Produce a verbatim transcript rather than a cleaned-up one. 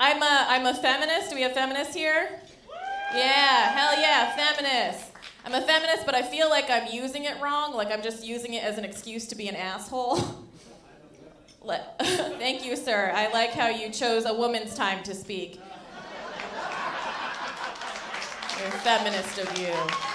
I'm a, I'm a feminist. Do we have feminists here? Yeah, hell yeah, feminists. I'm a feminist, but I feel like I'm using it wrong, like I'm just using it as an excuse to be an asshole. Let, thank you, sir. I like how you chose a woman's time to speak. Very feminist of you.